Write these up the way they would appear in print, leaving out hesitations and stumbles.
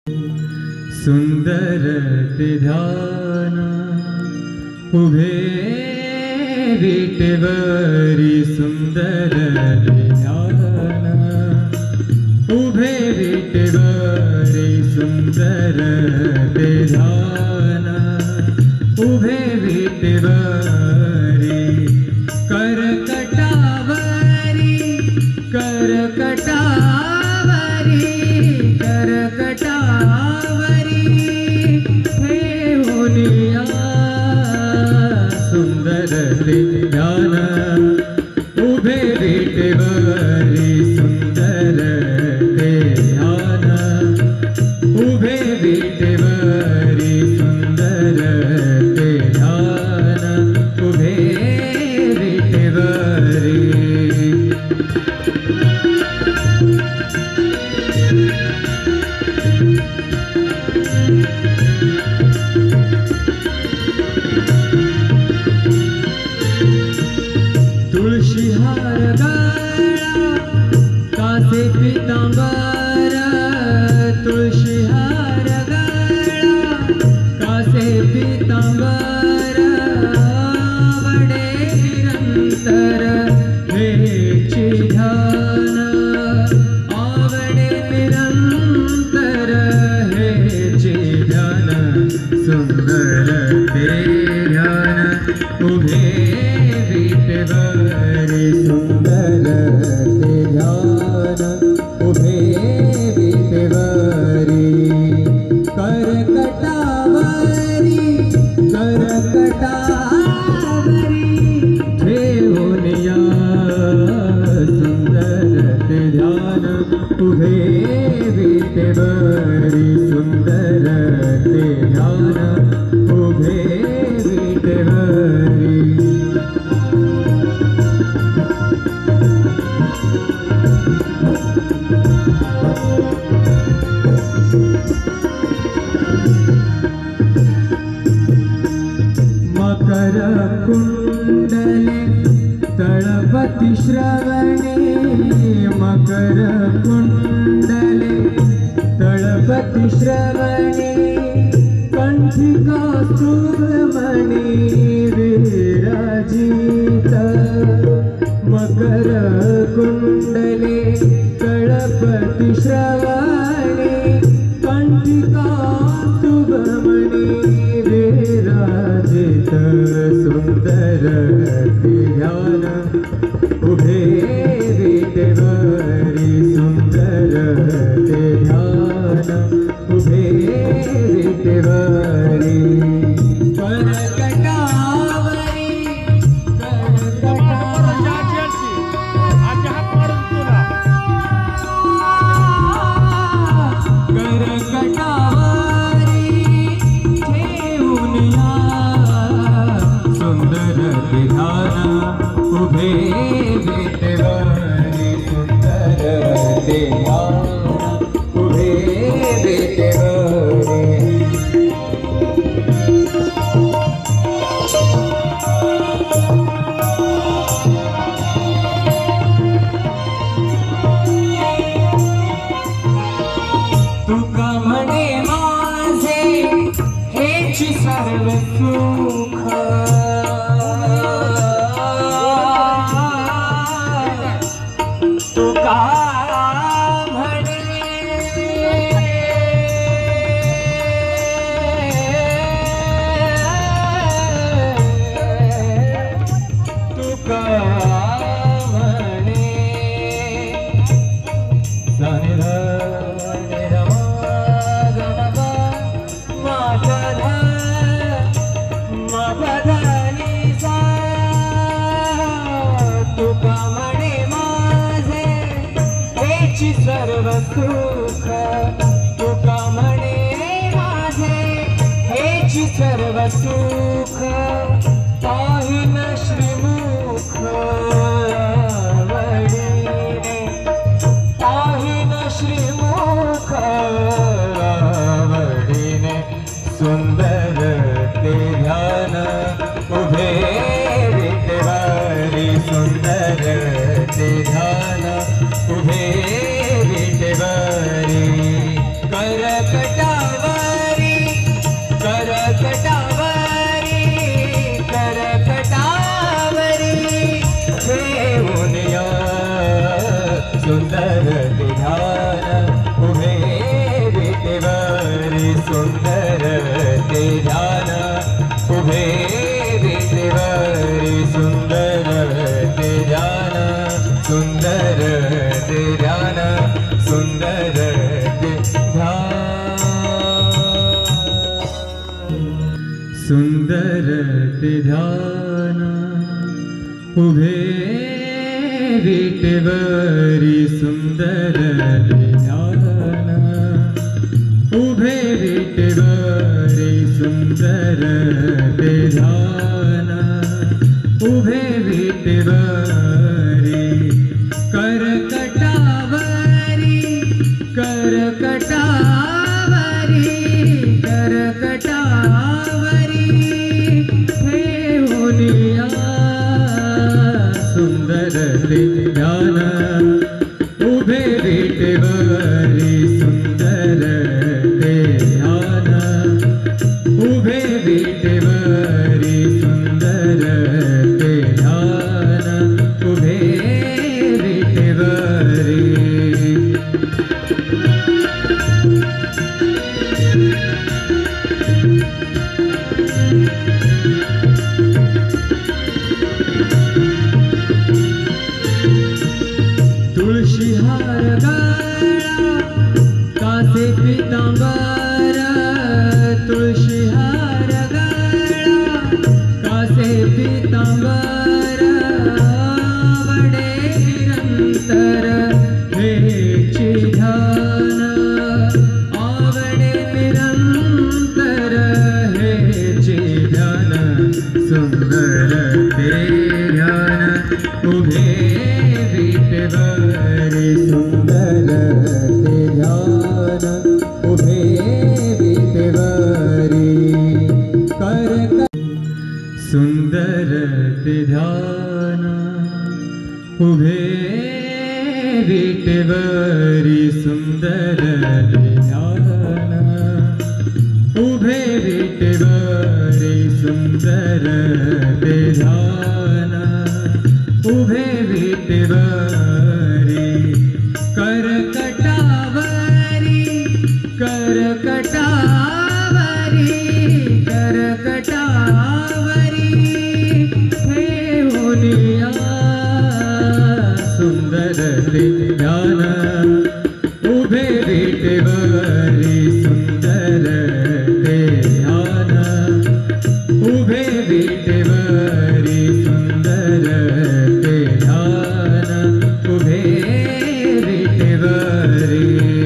सुंदर ते ध्यान उभे विटेवरी सुंदर ते ध्यान उभे विटेवरी सुंदर ते ध्यान उभे विटेवरी करकटावरी करकटावरी करकटावरी ठेवूनिया सुंदर ते ध्यान उभे विटेवरी सुंदर ते ध्यान उभे विटेवरी सुंदर ते ध्यान उभे विटेवरी तुळशी हार गळा कासे पितांबर तुळशी हार गळा कासे पितांबर आवडे निरंतर हेची ध्यान आवडे निरंतर हेची ध्यान सुंदर ते ध्यान उभे विटेवरी सुंदर ते ध्यान उभे विटेवरी करकटावरी करकटावरी ठेवूनिया सुंदर ते ध्यान उभे विटेवरी सुंदर ते ध्यान उभे विटेवरी मकर कुंडले तळपति श्रवणे मकर कुंडले तळपति श्रवणे कंठी कौस्तुभमणि विराजित मकर कुंडले तळपति श्रवणे कंठी कौस्तुभमणि विराजित सुंदर ते ध्यान उभे विटेवरी सुंदर ते ध्यान उभे विटेवरी करकटावरी करकटावरी ठेवूनिया सुंदर ते ध्यान उभे विटेवरी सुंदर ते ध्यान उभे विटेवरी तुका म्हणे माझे हेची सर्व सुख तुका म्हणे तुका म्हणे तुका म्हणे माझे हेची सर्व सुख तुका म्हणे माझे हेची सर्व सुख पाहिन श्रीमुख आवडीने पाहिन श्रीमुख आवडीने सुंदर ते ध्यान उभे विटेवरी सुंदर ते ध्यान उभे विटेवरी करकटा सुंदर ते ध्यान उभे विटेवरी सुंदर ते ध्यान सुंदर ते ध्यान सुंदर ते ध्यान सुंदर ते ध्यान उभे विटेवरी सुंदर ते ध्यान उभे विटेवरी सुंदर ते ध्यान उभे विटेवरी करकटावरी करकटावरी करकटावरी ठेवूनिया सुंदर ते ध्यान उभे विटेवरी सुंदर ते ध्यान उभे विटेवरी सुंदर ते ध्यान उभे विटेवरी तुळशी हार गळा कासे पितांबर तुळशी हार गळा कासे पितांबर वडे निरंतर हेची ध्यान आवडे निरंतर हेची ध्यान सुंदर ते ध्यान उभे विटेवरी सुंदर ते ध्यान उभे विटेवरी सुंदर ते ध्यान उभे विटेवरी सुंदर ते ध्यान उभे विटेवरी सुंदर ते ध्यान उभे विटेवरी करकटावरी करकटावरी करकटावरी ठेवूनिया सुंदर ते ध्यान उभे विटेवरी सुंदर ते ध्यान उभे विटेवरी सुंदर ते ध्यान उभे विटेवरी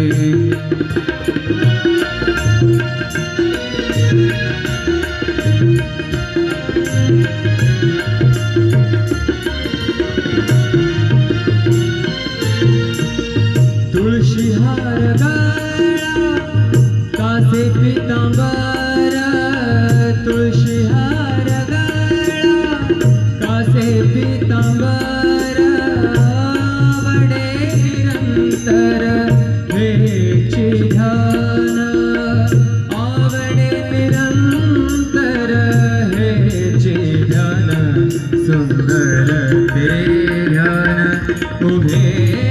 तुळशी हार गळा कासे पितांबर तुळशी हार गळा कासे पितांबर वडे निरंतर हेची ध्यान आवडे निरंतर हेची ध्यान सुंदर ते ध्यान उभे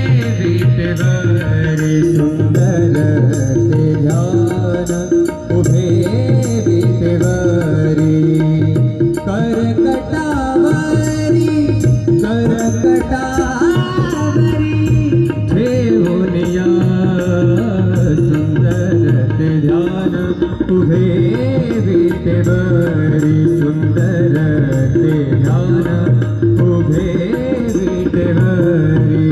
विटेवरी सुंदर ते ध्यान उभे विटेवरी करकटावरी करकटावरी ठेवूनिया सुंदर ते ध्यान उभे विटेवरी सुंदर ते ध्यान उभे विटेवरी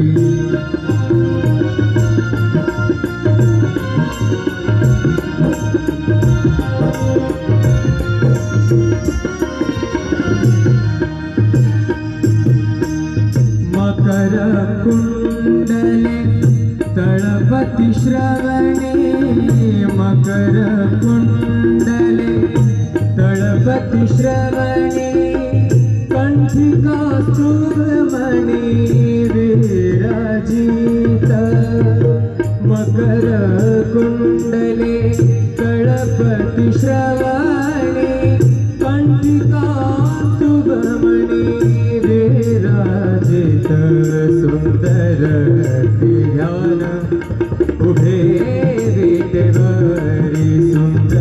मकर कुंडले तळपति श्रवणे मकर कुंडले तळपति श्रवणे कंठिका सुमणि विराजित मकर कुंडले तळपति श्रवणे कंठिका सुमणि विराजित सुंदर ध्यान उभे विटेवरी सुंदर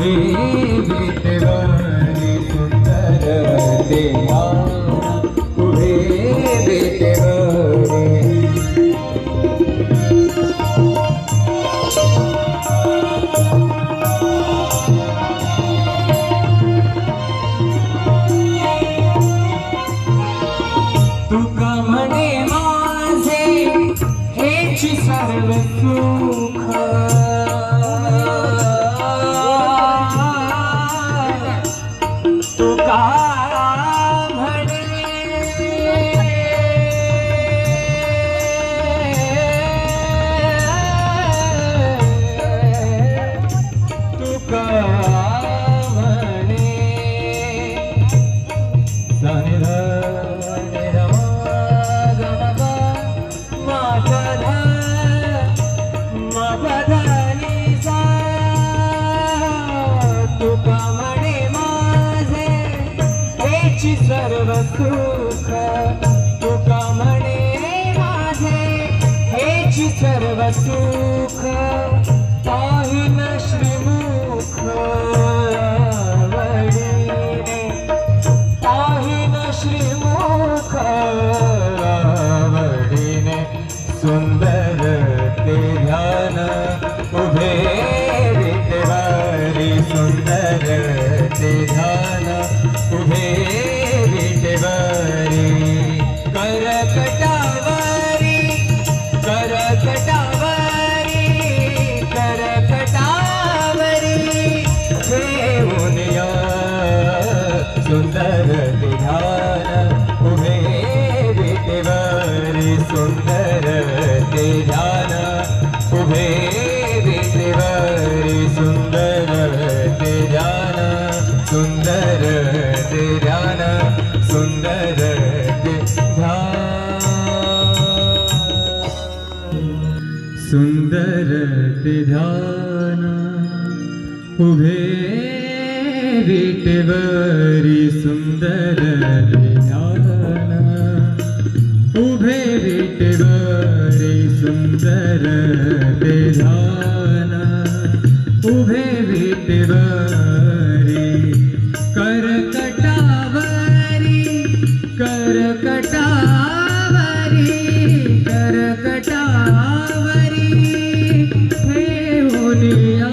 उभे विटेवरी सुंदर ते ध्यान उभे विटेवरी तुका म्हणे माझे हेची सर्व सुख तुका म्हणे तुका म्हणे तुका म्हणे माझे हेची सर्व सुख तुका म्हणे माझे हेची सर्व सुख पाहिन श्रीमुख आवडीने पाहिन श्रीमुख आवडीने सुंदर ते ध्यान उभे विटेवरी सुंदर ते ध्यान उभे विटेवरी करकटावरी करकटावरी करकटावरी ठेवून या सुंदर ते ध्यान उभे विटेवरी सुंदर ते ध्यान उभे विटेवरी सुंदर ते ध्यान सुंदर ते ध्यान सुंदर ते ध्यान सुंदर ते ध्यान उभे विटेवरी सुंदर ते ध्यान उभे विटेवरी सुंदर ते ध्यान उभे विटेवरी करकटावरी करकटावरी करकटावरी ठेवून या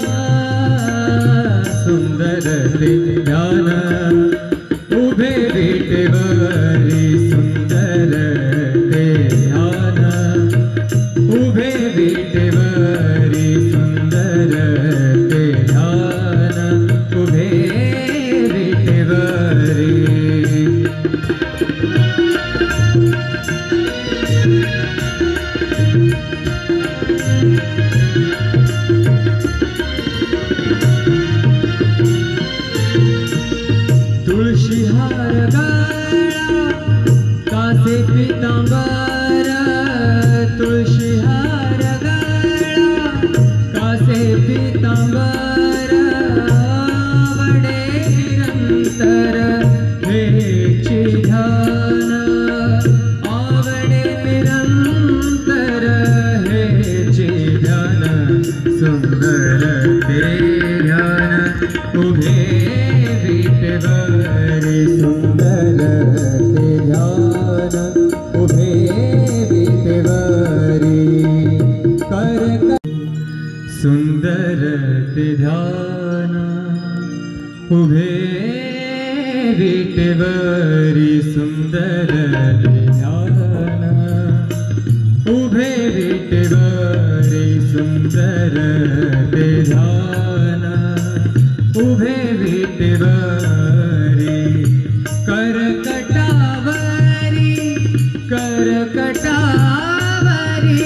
सुंदर ते ध्यान उभे विटेवरी सुंदर ते ध्यान उभे विटेवरी सुंदर ते ध्यान उभे विटेवरी तुळशी हार गळा कासे पितांबर तुळशी हार गळा कासे पितांबर आवडे निरंतर हेची ध्यान आवडे निरंतर हेची ध्यान सुंदर ते ध्यान उभे विटेवरी सुंदर ते ध्यान उभे विटेवरी सुंदर ते ध्यान उभे विटेवरी सुंदर ते ध्यान उभे विटेवरी सुंदर ते ध्यान उभे विटेवरी करकटावरी करकटावरी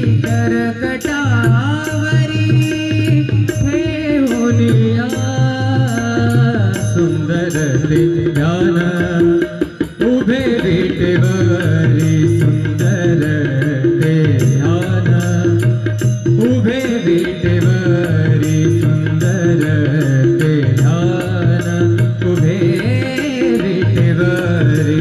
करकटावरी ठेवून या सुंदर ते ध्यान उभे विटेवरी सुंदर ते ध्यान उभे विटेवरी सुंदर ते ध्यान उभे विटेवरी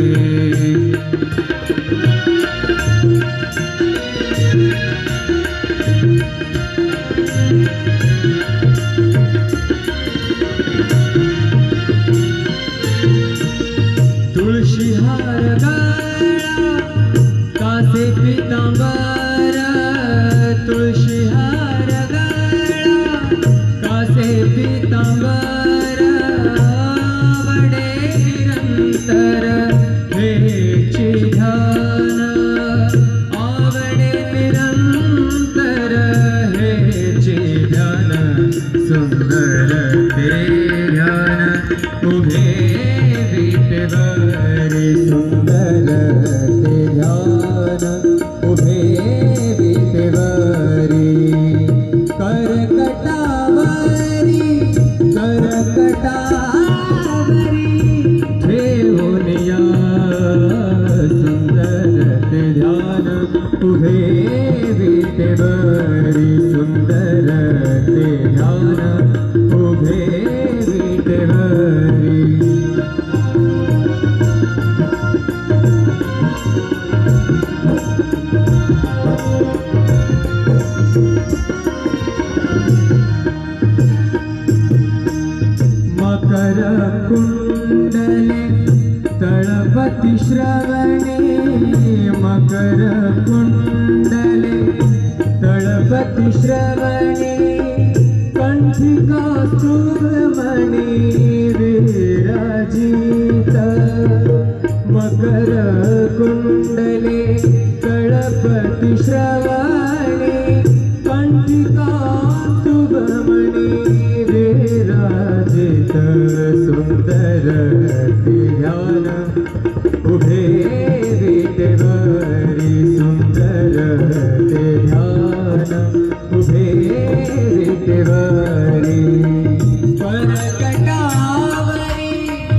कळपति श्रवणे मकर कुंडले तळपति श्रवणे कंठिका सुमणि विराजित मकर कुंडले तळपति श्रवणे कंठिका सुमणि विराजित सुंदर ध्यान उभे विटेवरी सुंदर ध्यान उभे विटेवरी करकटावरी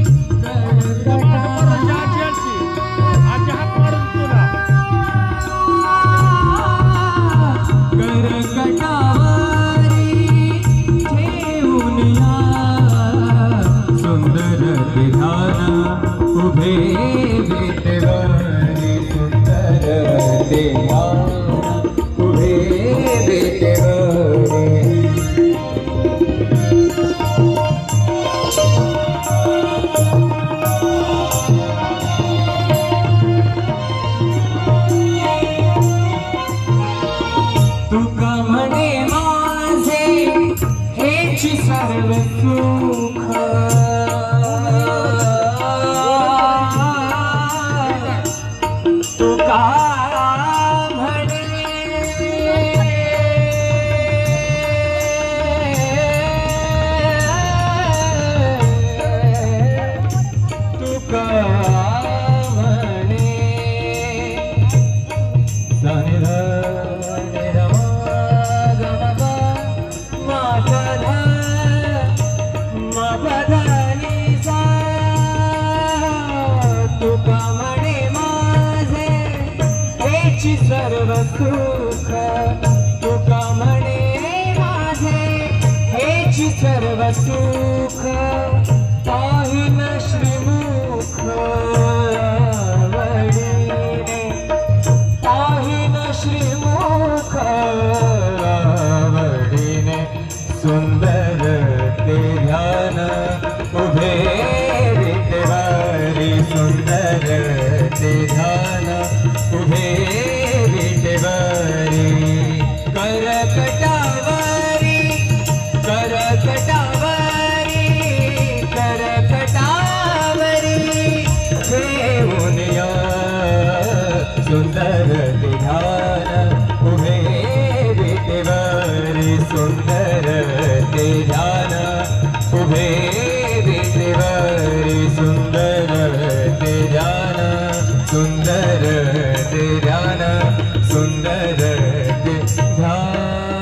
सुंदर ध्यान उभे विटेवरी सुंदर ध्यान उभे विटेवरी तुका म्हणे माझे हेची सर्व सुख तुका म्हणे तुका म्हणे तुका म्हणे माझे हेची सर्व सुख तुका म्हणे माझे हेची सर्व सुख पाहिन श्रीमुख आवडीने पाहिन श्रीमुख आवडीने सुंदर ते ध्यान उभे विटेवरी सुंदर ते ध्यान उभे विटेवरी करकटावरी करकटावरी करकटावरी ठेवून या सुंदर ते ध्यान उभे विटेवरी सुंदर ते ध्यान उभे विटेवरी सुंदर ते ध्यान सुंदर ते ध्यान सुंदर ते ध्यान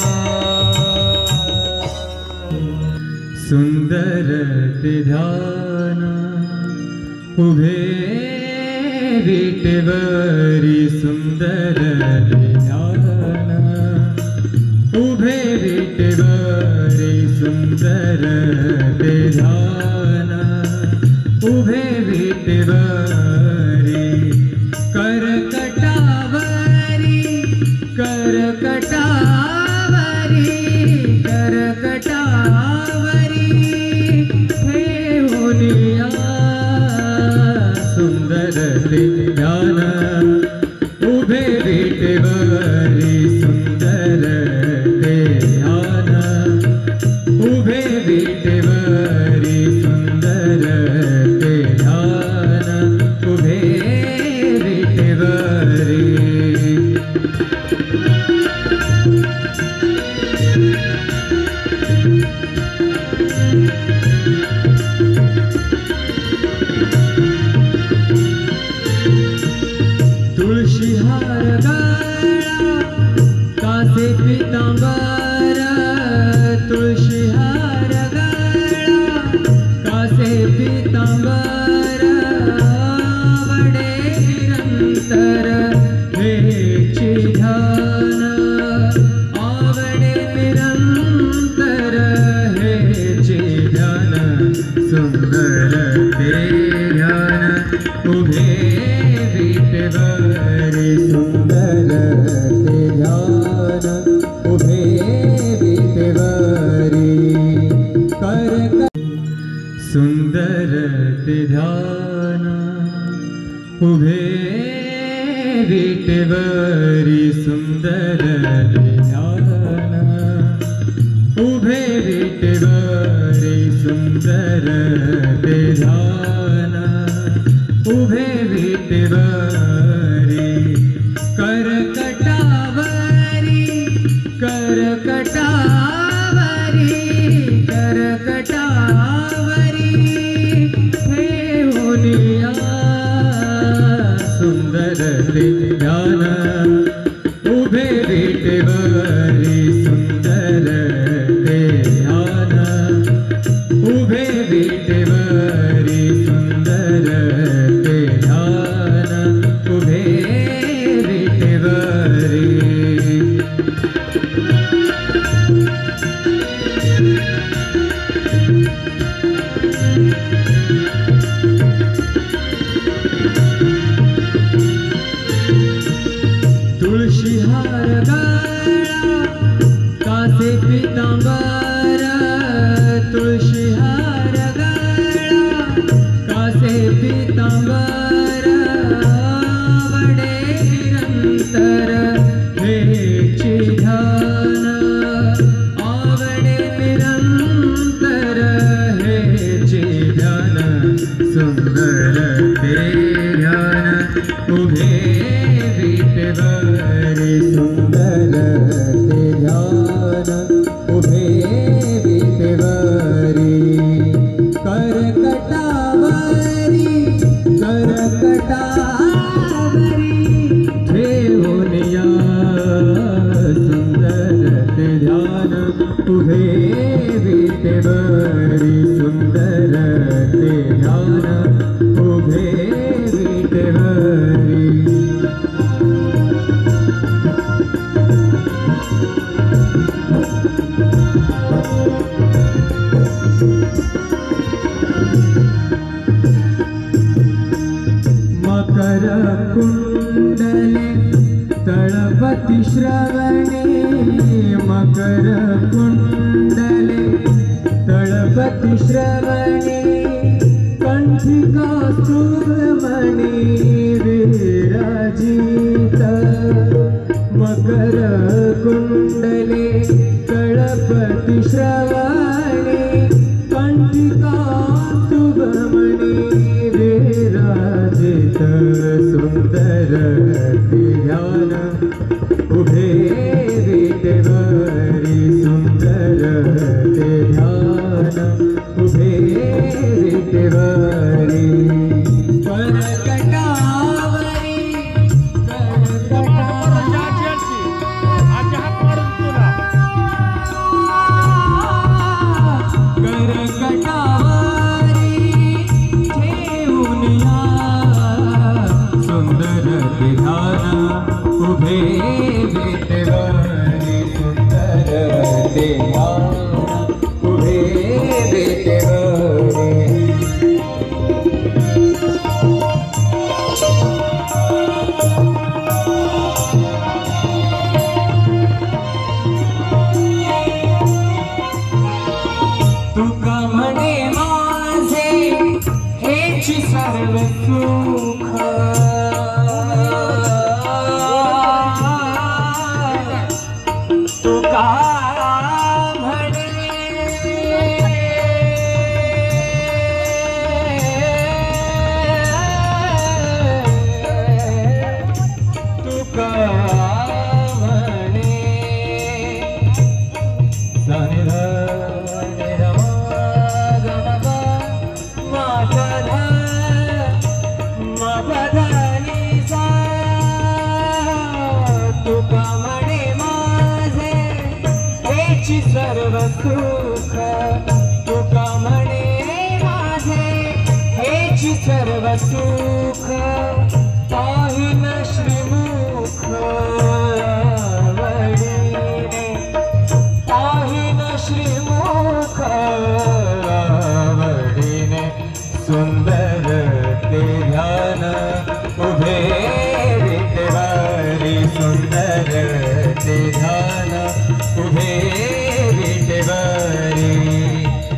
सुंदर ते ध्यान उभे विटेवरी सुंदर ते ध्यान उभे विटेवरी सुंदर ते ध्यान उभे विटेवरी करकटावरी करकटावरी करकटावरी ठेवून या सुंदर ते ध्यान उभे विटेवरी सुंदर ते ध्यान उभे विटेवरी सुंदर ते ध्यान उभे विटेवरी तुळशी हार गळा कासे पितांबर तुळशी हार गळा कासे पितांबर आवडे निरंतर हेची ध्यान आवडे निरंतर हेची ध्यान सुंदर ते ध्यान उभे विटेवरी सुंदर ते ध्यान उभे विटेवरी सुंदर ते ध्यान उभे विटेवरी सुंदर ध्यान, उभे विटेवरी सुंदर ध्यान, उभे विटेवरी करकटावरी, करकटावरी, करकटावरी ठेवूनिया सुंदर ध्यान, उभे विटेवरी सुंदर ध्यान, उभे विटेवरी सुंदर ध्यान, उभे विटेवरी। तुळशी हार गळा कासे पितांबर, तुळशी हार गळा कासे पितांबर, आवडे निरंतर हेची ध्यान, आवडे निरंतर हेची ध्यान, सुंदर ते ध्यान, उभे विटेवरी सुंदर ते ध्यान, उभे विटेवरी करकटावरी, करकटावरी ठेवूनिया सुंदर ते ध्यान, उभे विटेवरी सुंदर ते ध्यान, उभे विटेवरी। मकर कुंडले तळपति श्रवणे, मकर कुंडले तळपति श्रवणे, कंठी कौस्तुभमणि विराजित, मकर कुंडले तळपति श्रवणे, कंठी कौस्तुभमणि विराजित, सुंदर ध्यान, उभे विटेवरी सुंदर ध्यान, उभे विटेवरी करकटावरी, करकटावरी ठेवूनिया सुंदर ध्यान, उभे विटेवरी सुंदर ध्यान, उभे विटेवरी। तुका म्हणे माझे हेची सर्व सुख, तुका म्हणे तुका म्हणे तुका म्हणे माझे हेची सर्व सुख, तुका म्हणे माझे हेची सर्व सुख, पाहिन श्रीमुख आवडीने, पाहिन श्रीमुख आवडीने, सुंदर ते ध्यान, उभे विटेवरी सुंदर ते ध्यान, उभे विटेवरी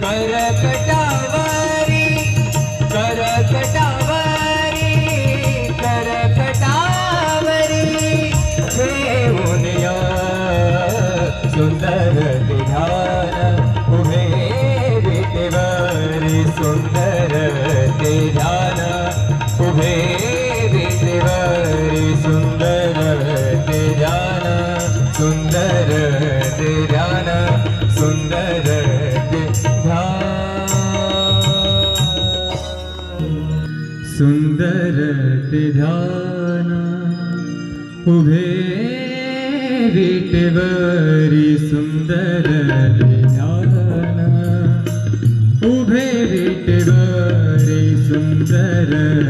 करकटावरी, करकटावरी सुंदर ते ध्यान उभे विटेवरी सुंदर ते ध्यान उभे विटेवरी सुंदर